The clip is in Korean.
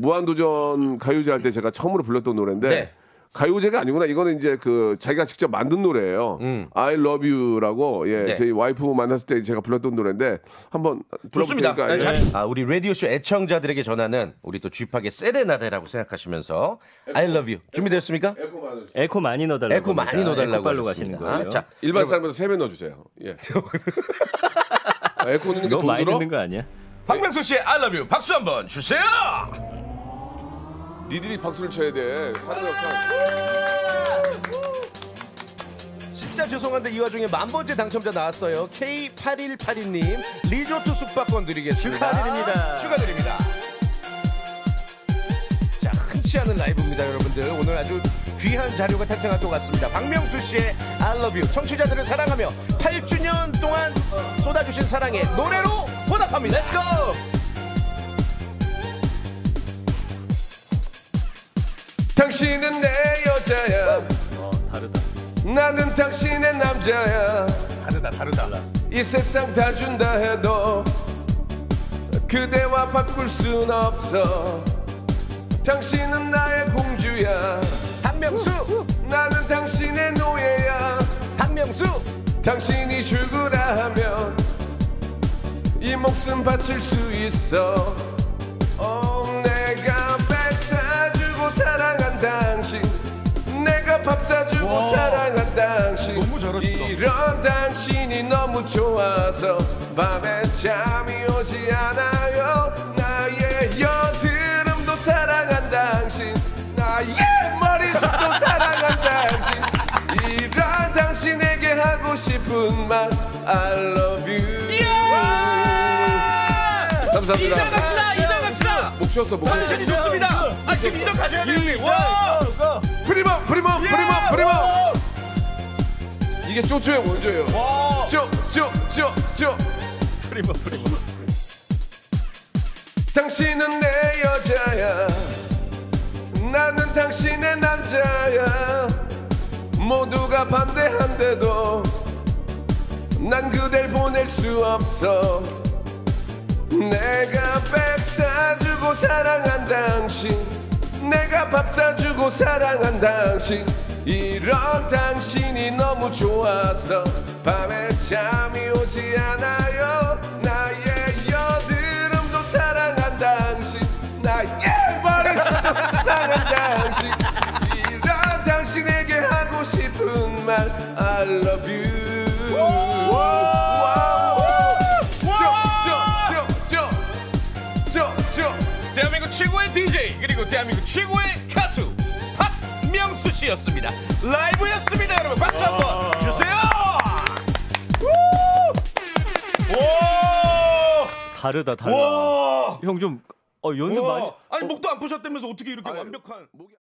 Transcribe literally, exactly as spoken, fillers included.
무한도전 가요제 할 때 제가 처음으로 불렀던 노래인데 네. 가요제가 아니구나. 이거는 이제 그 자기가 직접 만든 노래예요. 음. I Love You라고 예, 네. 저희 와이프 만났을 때 제가 불렀던 노래인데 한번 좋습니다. 불러볼 테니까, 네, 예. 아, 우리 라디오쇼 애청자들에게 전하는 우리 또 쥐팍의 세레나데라고 생각하시면서 I love you. 준비되었습니까? 에코 많이 넣어달라고. 에코 많이 합니다. 넣어달라고 에코빨로 하셨습니다. 가시는 거예요. 자, 일반 사람보다 세 배 넣어주세요. 예. 아, 에코 넣는 게 너무 돈 많이 들어? 넣는 거 아니야? 박명수 씨의 I love you 박수 한번 주세요. 니들이 박수를 쳐야 돼. 사람이 없어. 진짜 죄송한데 이 와중에 만 번째 당첨자 나왔어요. 케이 팔일팔이 님 리조트 숙박권 드리겠습니다. 축하드립니다. 축하드립니다. 자, 흔치 않은 라이브입니다, 여러분들. 오늘 아주 귀한 자료가 탄생할 것 같습니다. 박명수 씨의 I love you. 청취자들을 사랑하며 팔 주년 동안 쏟아주신 사랑에 노래로 보답합니다. Let's go! 당신은 내 여자야. 어, 다르다. 나는 당신의 남자야. 다르다, 다르다. 이 세상 다 준다 해도 그대와 바꿀 순 없어. 당신은 나의 공주야. 박명수! 나는 당신의 노예야. 박명수! 당신이 죽으라 하면 이 목숨 바칠 수 있어. 어, 내가 백 사주고 사랑한 당신, 내가 밥 사주고 와. 사랑한 당신, 너무 잘하신다. 이런 당신이 너무 좋아서 밤에 잠이 오지 않아요. 나의 여드름도 사랑한 당신, 나의 머리숱도 사랑한 당신, 이런 당신에게 하고 싶은 말 I love you. 감사합니다. 이장 갑시다, 이장 갑시다. 목 쉬었어, 목 컨디션이 쉬었어. 좋습니다. 아, 지금 이장 가셔야 되는데. 와! 프리머, 프리머, 프리머, 프리머. 이게 쪼쪼의 원조예요. 와! 쪼, 쪼, 쪼, 쪼. 프리머 프리머. 당신은 내 여자야. 나는 당신의 남자야. 모두가 반대한데도 난 그댈 보낼 수 없어. 내가 백 사주고 사랑한 당신, 내가 밥 사주고 사랑한 당신, 이런 당신이 너무 좋아서 밤에 잠이 오지 않아요. 나의 여드름도 사랑한 당신, 나의 머리숱도 사랑한 당신, 이런 당신에게 하고 싶은 말 I love you. 대한민국 최고의 디제이 그리고 대한민국 최고의 가수 박명수 씨였습니다. 라이브였습니다, 여러분. 박수 한번 주세요. 와! 다르다 달라. 와! 형 좀 어, 연습 많이. 아니 목도 안 푸셨다면서 어떻게 이렇게 완벽한?